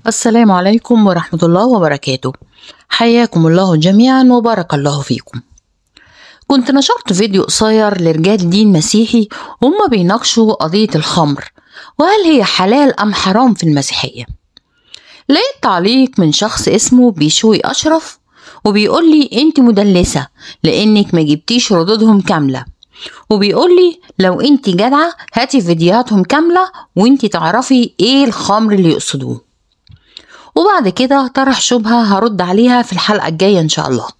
السلام عليكم ورحمة الله وبركاته. حياكم الله جميعا وبارك الله فيكم. كنت نشرت فيديو قصير لرجال دين مسيحي وهم بيناقشوا قضية الخمر وهل هي حلال أم حرام في المسيحية. لقيت تعليق من شخص اسمه بيشوي أشرف وبيقول لي انت مدلسة لانك ما جبتيش ردودهم كاملة، وبيقول لي لو انت جدعة هاتي فيديوهاتهم كاملة وانت تعرفي ايه الخمر اللي يقصدوه. وبعد كده طرح شبهة هرد عليها في الحلقة الجاية ان شاء الله.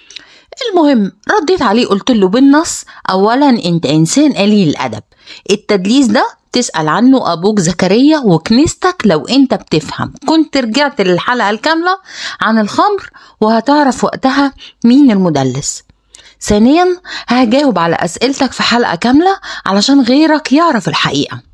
المهم رديت عليه قلت له بالنص: اولا انت انسان قليل الادب، التدليس ده تسأل عنه ابوك زكريا وكنيستك لو انت بتفهم، كنت رجعت للحلقة الكاملة عن الخمر وهتعرف وقتها مين المدلس. ثانيا هجاوب على اسئلتك في حلقة كاملة علشان غيرك يعرف الحقيقة.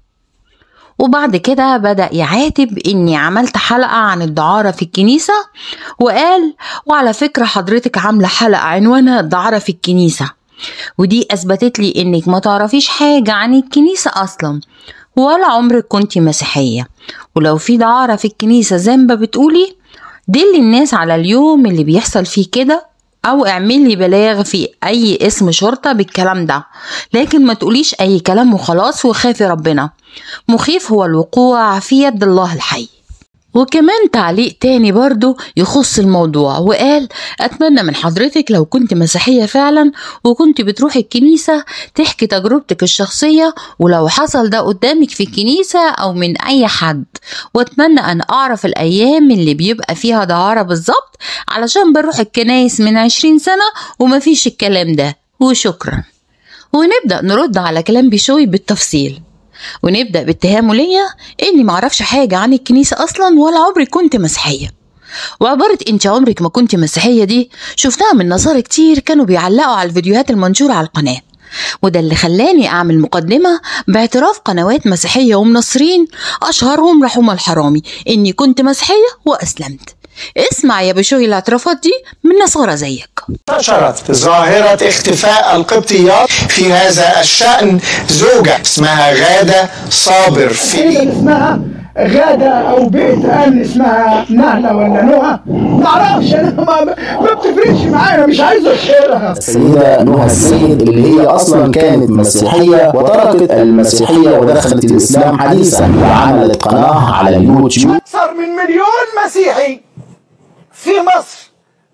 وبعد كده بدأ يعاتب اني عملت حلقة عن الدعارة في الكنيسة، وقال وعلى فكرة حضرتك عاملة حلقة عنوانها الدعارة في الكنيسة، ودي اثبتت لي انك ما تعرفيش حاجة عن الكنيسة اصلا ولا عمرك كنتي مسيحية، ولو في دعارة في الكنيسة زي ما بتقولي دلي الناس على اليوم اللي بيحصل فيه كده او اعملي بلاغ في اي اسم شرطة بالكلام ده، لكن ما تقوليش اي كلام وخلاص وخافي ربنا، مخيف هو الوقوع في يد الله الحي. وكمان تعليق تاني برضو يخص الموضوع وقال أتمنى من حضرتك لو كنت مسيحية فعلا وكنت بتروحي الكنيسة تحكي تجربتك الشخصية ولو حصل ده قدامك في الكنيسة أو من أي حد، وأتمنى أن أعرف الأيام اللي بيبقى فيها دعارة بالظبط علشان بروح الكنايس من 20 سنة ومفيش الكلام ده، وشكرا. ونبدأ نرد على كلام بيشوي بالتفصيل، ونبدأ باتهامه ليا اني معرفش حاجة عن الكنيسة اصلا ولا عمري كنت مسيحية. وعبارة انت عمرك ما كنت مسيحية دي شفتها من نصارى كتير كانوا بيعلقوا على الفيديوهات المنشورة على القناة، وده اللي خلاني اعمل مقدمة باعتراف قنوات مسيحية ومنصرين اشهرهم رحوم الحرامي اني كنت مسيحية واسلمت. اسمع يا بشوي الاعترافات دي من نصارى زيك. انتشرت ظاهرة اختفاء القبطيات في هذا الشأن. زوجة اسمها غادة صابر في اسمها غادة او بيت قال اسمها نهلة ولا نهى معرفش، انا ما بتفرقش معايا، مش عايز اشهرها. السيدة نهى السيد اللي هي اصلا كانت مسيحية وتركت المسيحية ودخلت الاسلام حديثا وعملت قناة على اليوتيوب. اكثر من 1,000,000 مسيحي في مصر،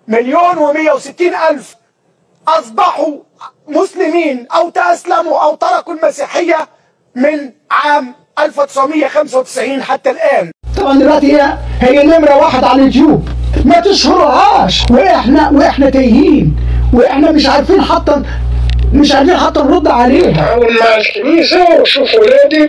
1,160,000 أصبحوا مسلمين أو تأسلموا أو تركوا المسيحية من عام 1995 حتى الآن. طبعا دلوقتي هي نمرة 1 على اليوتيوب، ما تشهرهاش، وإحنا تايهين وإحنا مش عارفين حتى نرد عليها. أول مع الكنيسة وشوف ولادك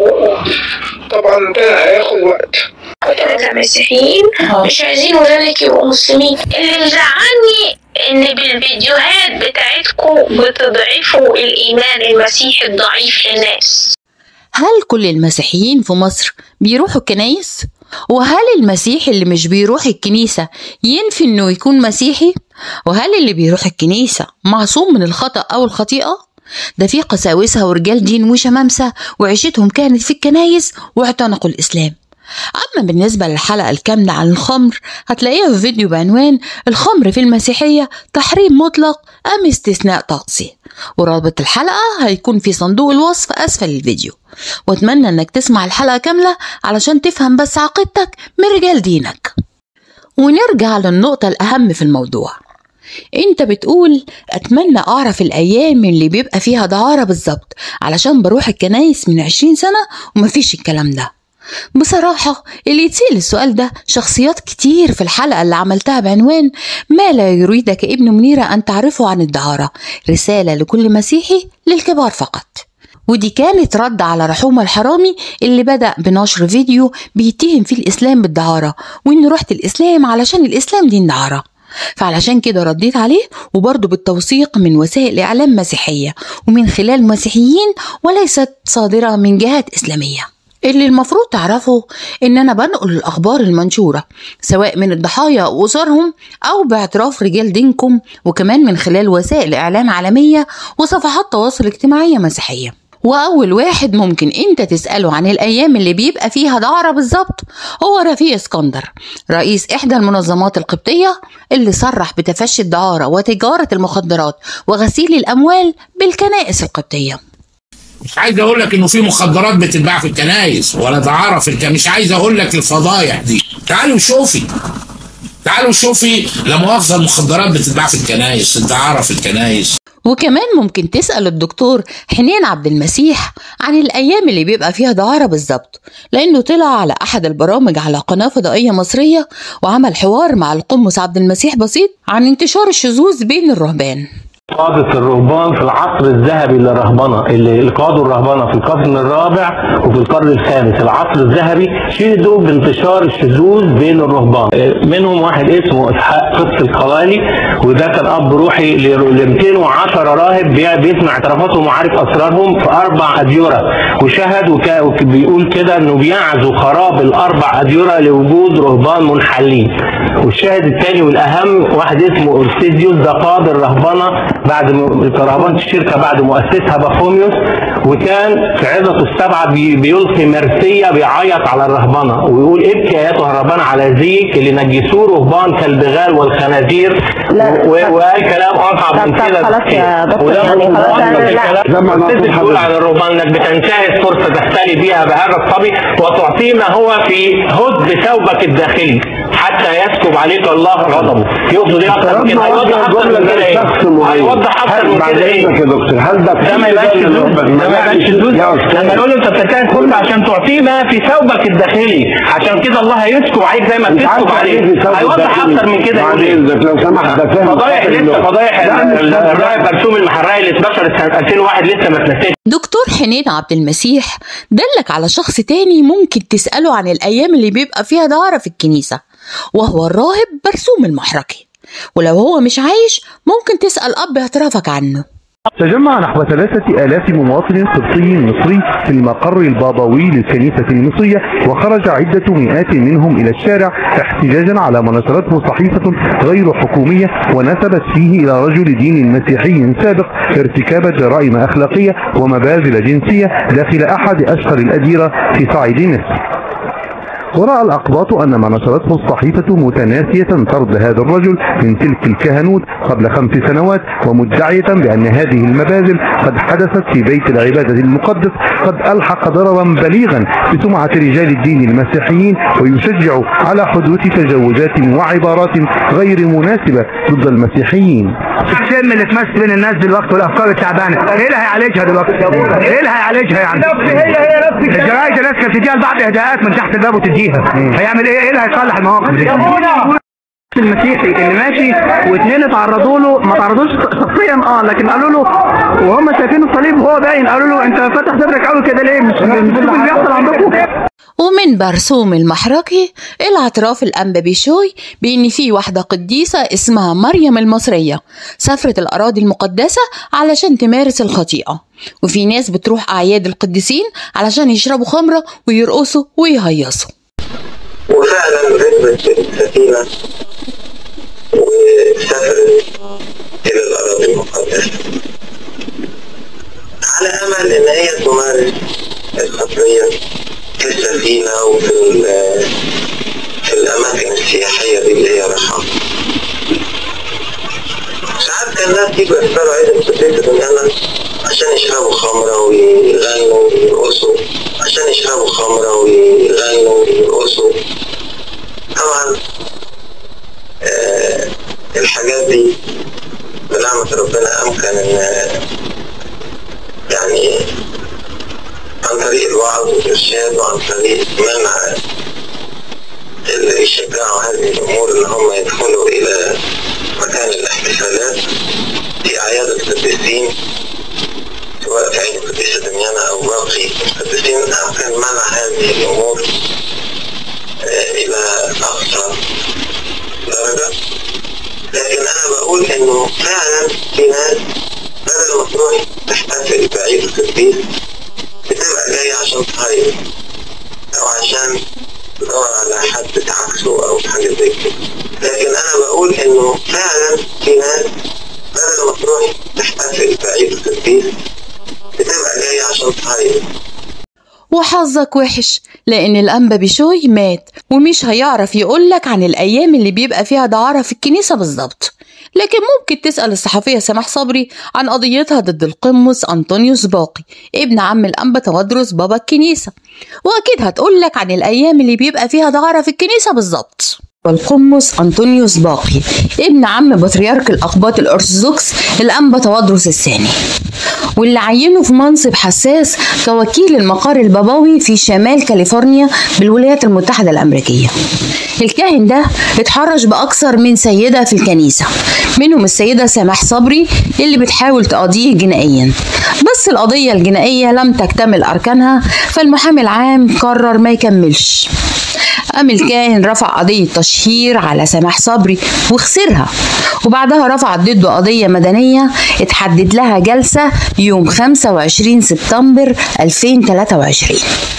طبعا ده هياخد وقت. كمسيحيين مش عايزين ولادك يبقوا مسلمين. اللي مزعلني ان بالفيديوهات بتاعتكم بتضعفوا الايمان المسيحي الضعيف للناس. هل كل المسيحيين في مصر بيروحوا الكنايس؟ وهل المسيحي اللي مش بيروح الكنيسة ينفي انه يكون مسيحي؟ وهل اللي بيروح الكنيسة معصوم من الخطأ او الخطيئة؟ ده في قساوسة ورجال دين وشمامسة وعيشتهم كانت في الكنايس واعتنقوا الاسلام. أما بالنسبة للحلقة الكاملة عن الخمر هتلاقيها في فيديو بعنوان الخمر في المسيحية تحريم مطلق أم استثناء طقسي، ورابط الحلقة هيكون في صندوق الوصف أسفل الفيديو، واتمنى انك تسمع الحلقة كاملة علشان تفهم بس عقيدتك من رجال دينك. ونرجع للنقطة الأهم في الموضوع. انت بتقول اتمنى اعرف الايام اللي بيبقى فيها دعارة بالظبط علشان بروح الكنايس من 20 سنة ومفيش الكلام ده. بصراحة اللي يتسأل السؤال ده شخصيات كتير في الحلقة اللي عملتها بعنوان ما لا يريدك ابن منيرة أن تعرفه عن الدعارة، رسالة لكل مسيحي للكبار فقط. ودي كانت رد على رحوم الحرامي اللي بدأ بنشر فيديو بيتهم فيه الإسلام بالدعارة وإنه رحت الإسلام علشان الإسلام دين دعارة، فعلشان كده رديت عليه وبرضه بالتوثيق من وسائل إعلام مسيحية ومن خلال مسيحيين وليست صادرة من جهات إسلامية. اللي المفروض تعرفه ان انا بنقل الاخبار المنشورة سواء من الضحايا واسرهم او باعتراف رجال دينكم، وكمان من خلال وسائل اعلام عالمية وصفحات تواصل اجتماعية مسيحية. وأول واحد ممكن أنت تسأله عن الأيام اللي بيبقى فيها دعارة بالظبط هو رفيق اسكندر، رئيس إحدى المنظمات القبطية اللي صرح بتفشي الدعارة وتجارة المخدرات وغسيل الأموال بالكنائس القبطية. مش عايز اقول لك انه في مخدرات بتتباع في الكنايس ولا دعاره في الكنايس، مش عايز اقول لك الفضايح دي. تعالوا شوفي لا مؤاخذه المخدرات بتتباع في الكنايس، الدعاره في الكنايس. وكمان ممكن تسأل الدكتور حنين عبد المسيح عن الأيام اللي بيبقى فيها دعارة بالظبط، لأنه طلع على أحد البرامج على قناة فضائية مصرية وعمل حوار مع القمص عبد المسيح بسيط عن انتشار الشذوذ بين الرهبان. قادة الرهبان في العصر الذهبي للرهبنة، اللي قادوا الرهبنة في القرن الرابع وفي القرن الخامس، العصر الذهبي، شهدوا بانتشار الشذوذ بين الرهبان. منهم واحد اسمه إسحاق قدس القوالي، وده كان أب روحي ل 210 راهب بيسمع اعترافاتهم وعارف أسرارهم في 4 أديرة، وشهد وبيقول كده إنه بيعزو خراب ال4 أديرة لوجود رهبان منحلين. والشاهد الثاني والأهم واحد اسمه أورسيديوس، ده قاد الرهبنة بعد رهبنة الشركة بعد مؤسسها بافوميوس، وكان في عظته السبعة بيلقي مرثية بيعيط على الرهبنة ويقول ابكي ايتها الرهبنة على زيك اللي نجسوه رهبان كالبغال والخنازير، وقال كلام اصعب من كده. خلاص يا دكتور يعني لما تقول على الرهبان انك بتنتهز فرصة تختلي بيها بهذا الصبي وتعطيه ما هو في هد ثوبك الداخلي حتى يسكب عليك الله غضبه. يقصد ايه اكتر من كده؟ هيوضح اكتر من كده ايه؟ هيوضح اكتر من كده ايه؟ هل ده ما يبقاش شذوذ؟ لما يقول له انت بتنتهز فرصة عشان تعطيه ما في ثوبك الداخلي، عشان كده الله هيسكب عليك زي ما بتسكب عليه. هيوضح اكتر من كده يقول ايه؟ لو سمحت فضايح الراهب برسوم المحراقي اللي اتنشرت سنة 2001 لسه ما اتنسيتش. دكتور حنين عبد المسيح دلك على شخص تاني ممكن تسأله عن الأيام اللي بيبقى فيها دعارة في الكنيسة، وهو الراهب برسوم المحرقي. ولو هو مش عايش ممكن تسأل أب اعترافك عنه. تجمع نحو 3000 مواطن قبطي مصري في المقر البابوي للكنيسة المصرية، وخرج عدة مئات منهم إلى الشارع احتجاجا على ما نشرته صحيفة غير حكومية ونسبت فيه إلى رجل دين مسيحي سابق ارتكاب جرائم أخلاقية ومباذل جنسية داخل أحد أشهر الأديرة في صعيد مصر. ورأى الأقباط أن ما نشرته الصحيفة متناسية طرد هذا الرجل من تلك الكهنوت قبل 5 سنوات، ومدعية بأن هذه المباذل قد حدثت في بيت العبادة المقدس، قد ألحق ضررا بليغا بسمعة رجال الدين المسيحيين، ويشجع على حدوث تجاوزات وعبارات غير مناسبة ضد المسيحيين. السم اللي تمس بين الناس دلوقتي والأفكار التعبانة، إيه اللي هيعالجها دلوقتي؟ إيه اللي هيعالجها يعني؟ الجرايد الناس كانت تديها لبعض إهداءات من تحت الباب وتديها، هيعمل ايه اللي هيصلح المواقف دي؟ المسيحي اللي ماشي واثنين اتعرضوا له، ما تعرضوش شخصيا لكن قالوا له وهم شايفين الصليب وهو باين، قالوا له انت فاتح صدرك قوي كده ليه؟ مش اللي بيحصل عندكم؟ ومن برسوم المحرقي الاعتراف الأنبا بيشوي بأن في واحدة قديسة اسمها مريم المصرية سافرت الأراضي المقدسة علشان تمارس الخطيئة، وفي ناس بتروح أعياد القديسين علشان يشربوا خمرة ويرقصوا ويهيصوا. وفعلا ركبت السفينة وسافرت إلى الأراضي المقدسة على أمل إن هي تمارس الخطية في السفينة وفي الأماكن السياحية دي اللي هي رايحة. ساعات كان الناس يجوا يحضروا عيد القديسة دنيانا عشان يشربوا خمرة ويغنوا ويرقصوا، عشان يشربوا خمرة ويغنوا ويرقصوا. طبعا الحاجات دي بنعمة ربنا أمكن إن يعني عن طريق الوعظ والإرشاد وعن طريق منع اللي يشجعوا هذه الأمور إن هم يدخلوا إلى مكان الاحتفالات في أعياد القديسين، سواء في عيد القديسة دميانة أو باقي القديسين، أمكن منع هذه الأمور إلى أقصى درجة. لكن أنا بقول إنه فعلا في ناس بدل ما تروح تحتفل بعيد القديس بتبقى جاية عشان تهيص أو عشان تدور على حد تعكسه أو حاجة زي كده. لكن أنا بقول إنه فعلا في ناس بدل ما تروح تحتفل بعيد القديس بتبقى جاية عشان هاي. وحظك وحش لأن الأنبا بشوي مات ومش هيعرف يقولك عن الأيام اللي بيبقى فيها دعارة في الكنيسة بالظبط، لكن ممكن تسأل الصحفية سماح صبري عن قضيتها ضد القمص أنطونيوس باقي ابن عم الأنبا توادرس بابا الكنيسة، وأكيد هتقولك عن الأيام اللي بيبقى فيها دعارة في الكنيسة بالظبط. والقمص أنطونيوس باقي ابن عم بطريرك الأقباط الأرثوذكس الأنبا توادرس الثاني، واللي عينه في منصب حساس كوكيل المقر البابوي في شمال كاليفورنيا بالولايات المتحدة الأمريكية. الكاهن ده اتحرش بأكثر من سيدة في الكنيسة، منهم السيدة سماح صبري اللي بتحاول تقاضيه جنائيا، بس القضية الجنائية لم تكتمل أركانها فالمحامي العام قرر ما يكملش. قام الكاهن رفع قضية تشهير على سماح صبري وخسرها، وبعدها رفع ضده قضية مدنية اتحدد لها جلسة يوم 25 سبتمبر 2023.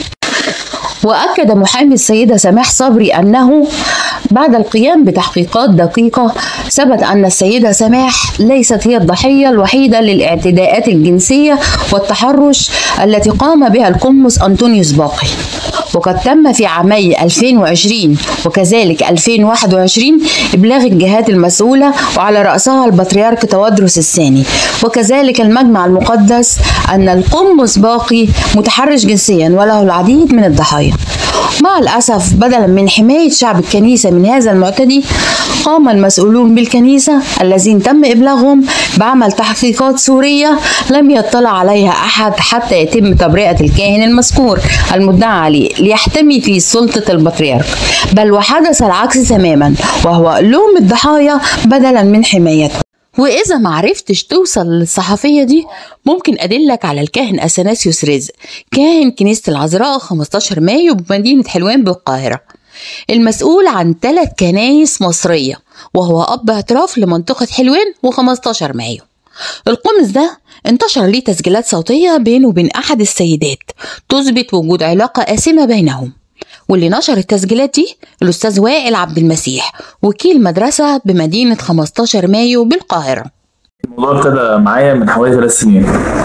وأكد محامي السيدة سماح صبري أنه بعد القيام بتحقيقات دقيقة ثبت أن السيدة سماح ليست هي الضحية الوحيدة للاعتداءات الجنسية والتحرش التي قام بها القمص أنطونيوس باقي، وقد تم في عامي 2020 وكذلك 2021 إبلاغ الجهات المسؤولة وعلى رأسها البطريرك توادرس الثاني وكذلك المجمع المقدس أن القمص باقي متحرش جنسيا وله العديد من الضحايا. مع الأسف بدلا من حماية شعب الكنيسة من هذا المعتدي، قام المسؤولون بالكنيسة الذين تم إبلاغهم بعمل تحقيقات سورية لم يطلع عليها أحد حتى يتم تبرئة الكاهن المذكور المدعى عليه ليحتمي في سلطة البطريرك، بل وحدث العكس تماما وهو لوم الضحايا بدلا من حمايتهم. وإذا معرفتش توصل للصحفية دي ممكن أدلك على الكاهن أثناسيوس رزق، كاهن كنيسة العذراء 15 مايو بمدينة حلوان بالقاهرة، المسؤول عن 3 كنايس مصرية، وهو أب اعتراف لمنطقة حلوان و15 مايو. القمص ده انتشر ليه تسجيلات صوتية بينه وبين أحد السيدات تثبت وجود علاقة آثمة بينهم، واللي نشر التسجيلات دي الأستاذ وائل عبد المسيح وكيل مدرسة بمدينة 15 مايو بالقاهرة. الموضوع ابتدى معايا من حوالي 3 سنين.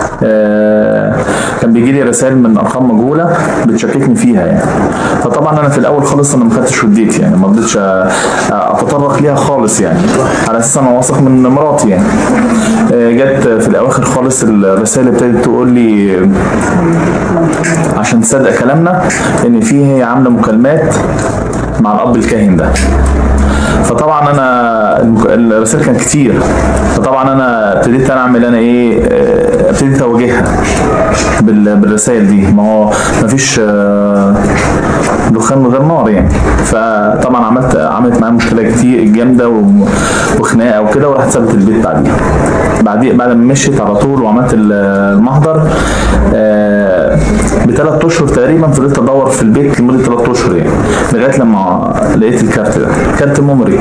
كان بيجي لي رسائل من ارقام مجهوله بتشككني فيها يعني. فطبعا انا في الاول خالص انا ما خدتش وديت يعني، ما رضيتش اتطرق ليها خالص يعني، على اساس انا واثق من مراتي يعني. جت في الاواخر خالص الرسائل ابتدت تقول لي عشان تصدق كلامنا ان في هي عامله مكالمات مع الاب الكاهن ده. فطبعا انا الرسائل كانت كتير، فطبعا انا ابتديت اعمل ابتديت اواجهها بالرسائل دي. ما هو مفيش دخان من غير نار يعني. فطبعا عملت معايا مشكله كتير جامده وخناقه وكده، وراحت سابت البيت بعد ما مشيت على طول وعملت المحضر. ب3 اشهر تقريبا فضلت ادور في البيت لمده 3 اشهر يعني، لغايه لما لقيت الكارت ده، كارت ميموري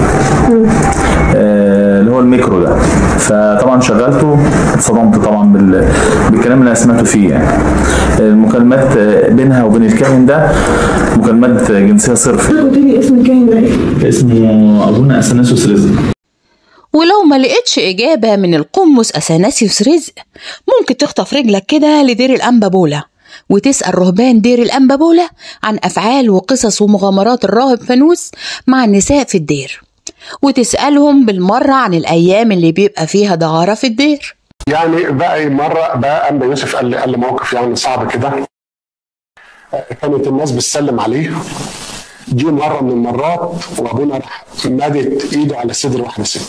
اللي هو الميكرو ده. فطبعا شغلته، اتصدمت طبعا بالكلام اللي انا سمعته فيه يعني. المكالمات بينها وبين الكاهن ده مكالمات جنسيه صرف. اسم الكاهن ده ايه؟ اسمه ابونا اثناسيوس رزق. ولو ما لقيتش إجابة من القمص أثناسيوس رزق ممكن تخطف رجلك كده لدير الأنبا بولا وتسأل رهبان دير الأنبا بولا عن أفعال وقصص ومغامرات الراهب فانوس مع النساء في الدير، وتسألهم بالمرة عن الأيام اللي بيبقى فيها دعارة في الدير. يعني بقى مرة بقى أنبا يوسف قال لي موقف يعني صعب كده. كانت الناس بتسلم عليه، دي مرة من المرات وأبونا راح مدت إيده على صدر واحدة ست.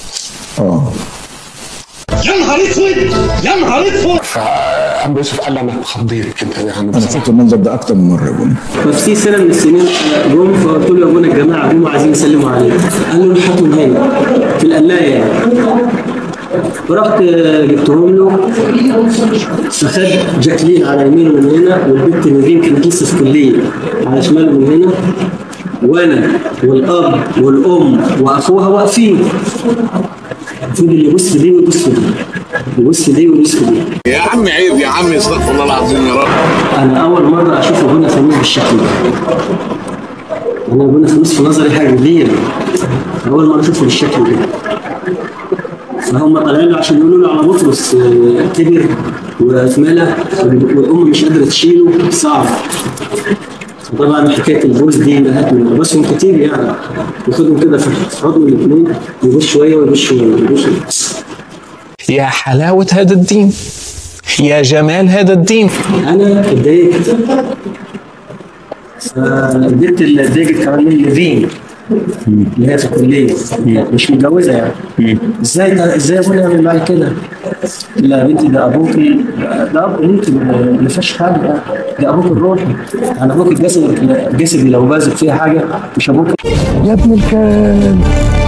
يا نهار اسود يا نهار اسود. فأنبا يوسف قال لي أنا اتخضيت كده يعني. أنا شفت المنظر ده أكتر من مرة يا أبونا. ففي سنة من السنين جم فقلت له يا أبونا الجماعة قوموا عايزين يسلموا عليك. قال له هاتهم هنا في القلاية يعني. ورحت جبتهم له، فخد جاكلين على يمينه من هنا، والبنت نيفين كانت لسه في كلية على شماله من هنا، وانا والاب والام واخوها واقفين. فضل يبص في دي ويبص في دي، يبص في دي ويبص في دي. يا عم عيب يا عم، استغفر الله العظيم يا رب. انا اول مره اشوف ابونا فانوس بالشكل ده. انا ابونا فانوس في نظري حاجه كبيره، اول مره اشوفه بالشكل ده. هم طالعين له عشان يقولوا له على بطرس كبر واتملى والام مش قادره تشيله، صعب. طبعا حكايه البوز دي انتهت من بسهم كتير يعني، ياخدهم كده في حضن الاثنين، يبص شويه ويبص شويه ويبص. يا حلاوه هذا الدين، يا جمال هذا الدين. انا اتضايقت، فالبنت اللي اتضايقت كمان من ليفين اللي هي في الكليه مش متجوزه يعني. ازاي ابونا يعمل معايا كده؟ لا بنتي ده ابوكي، ده اب انت ما فيهاش حاجه، ده ابوك الروحي، يعني ابوك الجسدي لو بازق فيها حاجه مش ابوك يا ابن الكلب،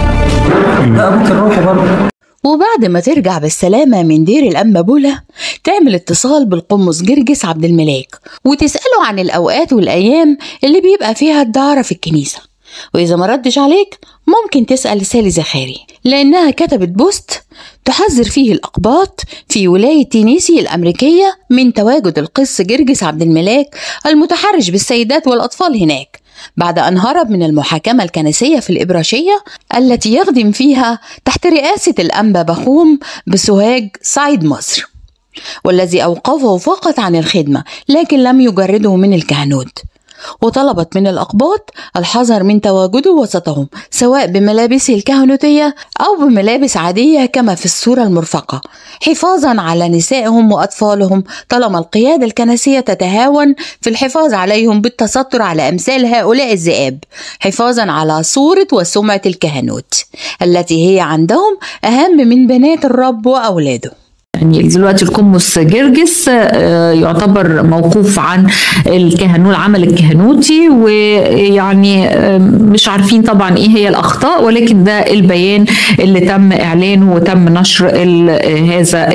ده ابوك الروحي برضه. وبعد ما ترجع بالسلامة من دير الأنبا بولا تعمل اتصال بالقمص جرجس عبد الملاك وتسأله عن الأوقات والأيام اللي بيبقى فيها الدعارة في الكنيسة، وإذا ما ردش عليك ممكن تسأل سالي زخاري لأنها كتبت بوست تحذر فيه الأقباط في ولاية تينيسي الأمريكية من تواجد القس جرجس عبد الملاك المتحرش بالسيدات والأطفال هناك بعد أن هرب من المحاكمة الكنسية في الإبراشية التي يخدم فيها تحت رئاسة الأنبا بخوم بسوهاج صعيد مصر، والذي أوقفه فقط عن الخدمة لكن لم يجرده من الكهنوت. وطلبت من الأقباط الحذر من تواجده وسطهم سواء بملابسه الكهنوتية أو بملابس عادية كما في الصورة المرفقة، حفاظا على نسائهم وأطفالهم طالما القيادة الكنسية تتهاون في الحفاظ عليهم بالتستر على أمثال هؤلاء الذئاب، حفاظا على صورة وسمعة الكهنوت التي هي عندهم أهم من بنات الرب وأولاده. يعني دلوقتي القمص جرجس يعتبر موقوف عن العمل الكهنوتي، ويعني مش عارفين طبعا ايه هي الاخطاء، ولكن ده البيان اللي تم اعلانه وتم نشر هذا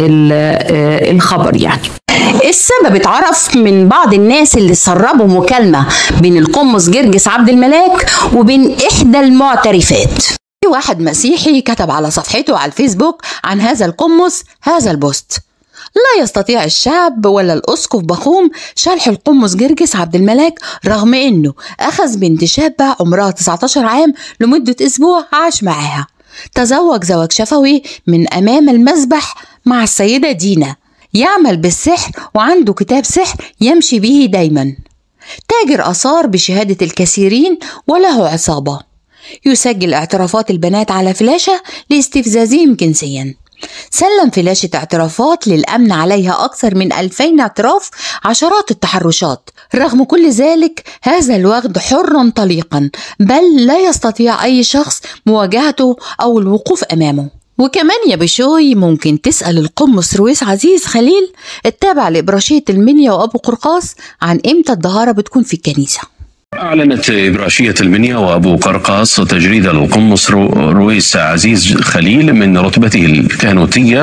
الخبر. يعني السبب اتعرف من بعض الناس اللي سربوا مكالمة بين القمص جرجس عبد الملاك وبين احدى المعترفات. واحد مسيحي كتب على صفحته على الفيسبوك عن هذا القمص هذا البوست: لا يستطيع الشعب ولا الأسقف بخوم شلح القمص جرجس عبد الملاك رغم أنه أخذ بنت شابة عمرها 19 عام لمدة أسبوع عاش معاها، تزوج زواج شفوي من أمام المذبح مع السيدة دينا، يعمل بالسحر وعنده كتاب سحر يمشي به دايما، تاجر آثار بشهادة الكثيرين وله عصابة، يسجل اعترافات البنات على فلاشة لاستفزازهم جنسيا، سلم فلاشة اعترافات للأمن عليها أكثر من 2000 اعتراف، عشرات التحرشات. رغم كل ذلك هذا الوغد حر طليقا، بل لا يستطيع أي شخص مواجهته أو الوقوف أمامه. وكمان يا بشوي ممكن تسأل القمص رويس عزيز خليل التابع لإبراشية المنيا وأبو قرقاس عن إمتى الدهارة بتكون في الكنيسة. أعلنت إبراشية المنيا وأبو قرقاص تجريد القمص رويس عزيز خليل من رتبته الكهنوتية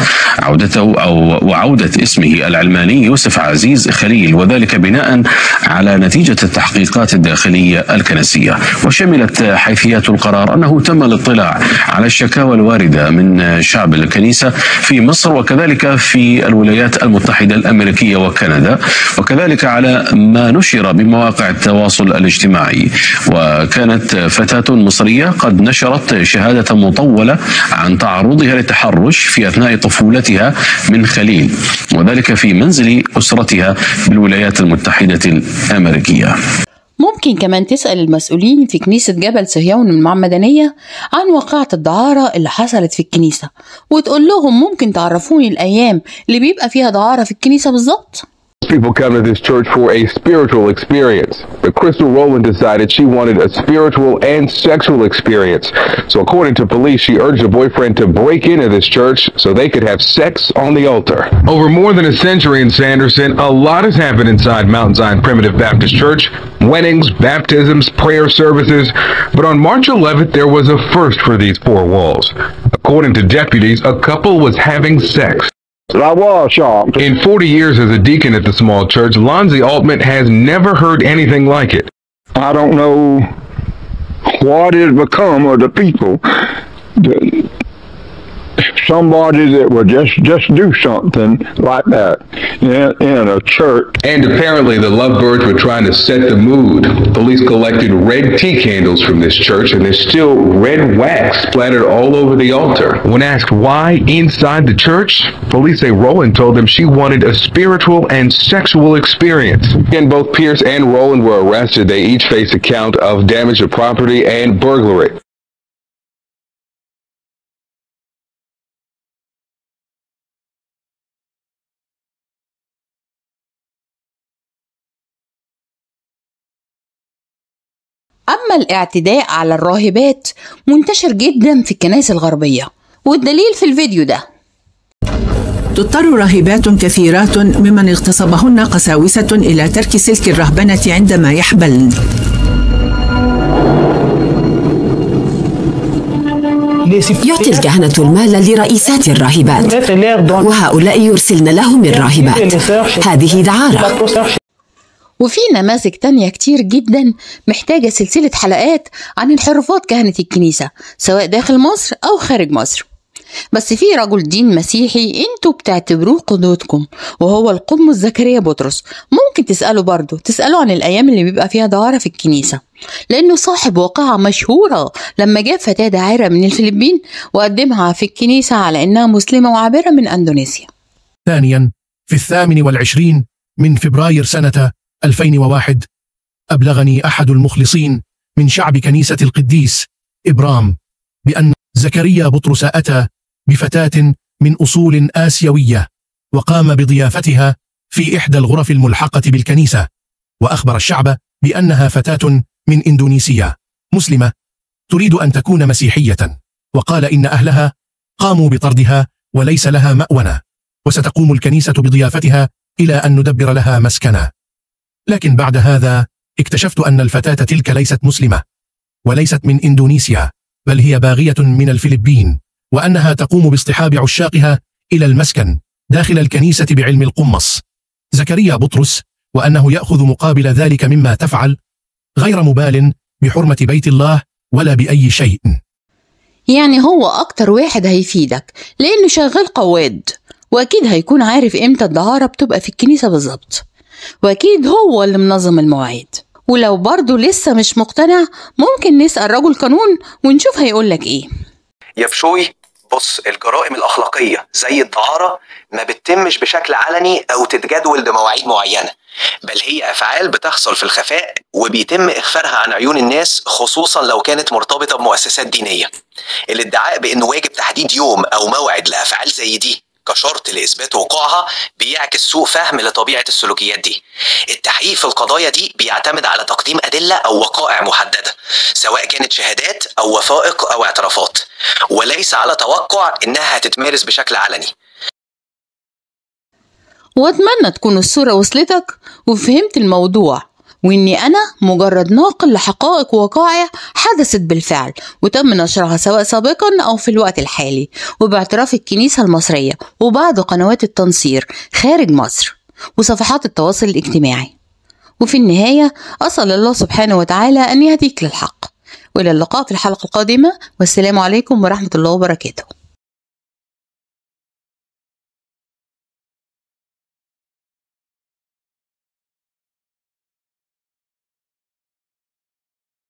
وعودة اسمه العلماني يوسف عزيز خليل، وذلك بناء على نتيجة التحقيقات الداخلية الكنسية. وشملت حيثيات القرار أنه تم الاطلاع على الشكاوى الواردة من شعب الكنيسة في مصر وكذلك في الولايات المتحدة الأمريكية وكندا، وكذلك على ما نشر بمواقع التواصل الاجتماعي. وكانت فتاة مصرية قد نشرت شهادة مطولة عن تعرضها للتحرش في أثناء طفولتها من خليل، وذلك في منزل أسرتها بالولايات المتحدة الأمريكية. ممكن كمان تسأل المسؤولين في كنيسة جبل صهيون المعمدانية عن واقعة الدعارة اللي حصلت في الكنيسة، وتقول لهم ممكن تعرفوني الأيام اللي بيبقى فيها دعارة في الكنيسة بالظبط؟ People come to this church for a spiritual experience. But Crystal Rowland decided she wanted a spiritual and sexual experience. So according to police, she urged her boyfriend to break into this church so they could have sex on the altar. Over more than a century in Sanderson, a lot has happened inside Mount Zion Primitive Baptist Church. Weddings, baptisms, prayer services. But on March 11th, there was a first for these four walls. According to deputies, a couple was having sex. I was shocked. In 40 years as a deacon at the small church, Lonzie Altman has never heard anything like it. I don't know what has become of the people that somebody that would just do something like that in a church. And apparently the lovebirds were trying to set the mood. Police collected red tea candles from this church, and there's still red wax splattered all over the altar. When asked why inside the church, police say Rowland told them she wanted a spiritual and sexual experience. Again, both Pierce and Rowland were arrested. They each face a count of damage to property and burglary. أما الاعتداء على الراهبات منتشر جدا في الكنائس الغربية، والدليل في الفيديو ده. تضطر راهبات كثيرات ممن اغتصبهن قساوسة إلى ترك سلك الرهبنة عندما يحبلن. يعطي الكهنة المال لرئيسات الراهبات، وهؤلاء يرسلن لهم الراهبات. هذه دعارة. وفي نماذج تانية كتير جدا محتاجة سلسلة حلقات عن انحرافات كهنة الكنيسة سواء داخل مصر أو خارج مصر. بس في رجل دين مسيحي انتوا بتعتبروه قدوتكم، وهو القمص زكريا بطرس. ممكن تسألوا عن الأيام اللي بيبقى فيها دعارة في الكنيسة، لأنه صاحب واقعة مشهورة لما جاب فتاة داعرة من الفلبين وقدمها في الكنيسة على أنها مسلمة وعابرة من أندونيسيا. ثانيا، في 28 من فبراير سنة 2001 أبلغني أحد المخلصين من شعب كنيسة القديس إبرام بأن زكريا بطرس أتى بفتاة من أصول آسيوية وقام بضيافتها في إحدى الغرف الملحقة بالكنيسة، وأخبر الشعب بأنها فتاة من إندونيسيا مسلمة تريد أن تكون مسيحية، وقال إن أهلها قاموا بطردها وليس لها مأونة، وستقوم الكنيسة بضيافتها إلى أن ندبر لها مسكنا. لكن بعد هذا اكتشفت أن الفتاة تلك ليست مسلمة وليست من إندونيسيا، بل هي باغية من الفلبين، وأنها تقوم باصطحاب عشاقها إلى المسكن داخل الكنيسة بعلم القمص زكريا بطرس، وأنه يأخذ مقابل ذلك مما تفعل غير مبال بحرمة بيت الله ولا بأي شيء. يعني هو أكتر واحد هيفيدك لأنه شغال قواد، وأكيد هيكون عارف إمتى الدعارة بتبقى في الكنيسة بالظبط، وأكيد هو اللي منظم المواعيد. ولو برضه لسه مش مقتنع ممكن نسأل رجل قانون ونشوف هيقولك إيه. يا بشوي، بص، الجرائم الأخلاقية زي الدعارة ما بتتمش بشكل علني أو تتجدول بمواعيد معينة، بل هي أفعال بتحصل في الخفاء وبيتم إخفارها عن عيون الناس، خصوصا لو كانت مرتبطة بمؤسسات دينية. الادعاء بأنه واجب تحديد يوم أو موعد لأفعال زي دي كشرط لإثبات وقوعها بيعكس سوء فهم لطبيعة السلوكيات دي. التحقيق في القضايا دي بيعتمد على تقديم أدلة أو وقائع محددة، سواء كانت شهادات أو وثائق أو اعترافات، وليس على توقع إنها هتتمارس بشكل علني. وأتمنى تكون الصورة وصلتك وفهمت الموضوع، وإني أنا مجرد ناقل لحقائق ووقائع حدثت بالفعل وتم نشرها سواء سابقا أو في الوقت الحالي، وباعتراف الكنيسة المصرية وبعض قنوات التنصير خارج مصر وصفحات التواصل الاجتماعي. وفي النهاية أسأل الله سبحانه وتعالى أن يهديك للحق. وإلى اللقاء في الحلقة القادمة، والسلام عليكم ورحمة الله وبركاته.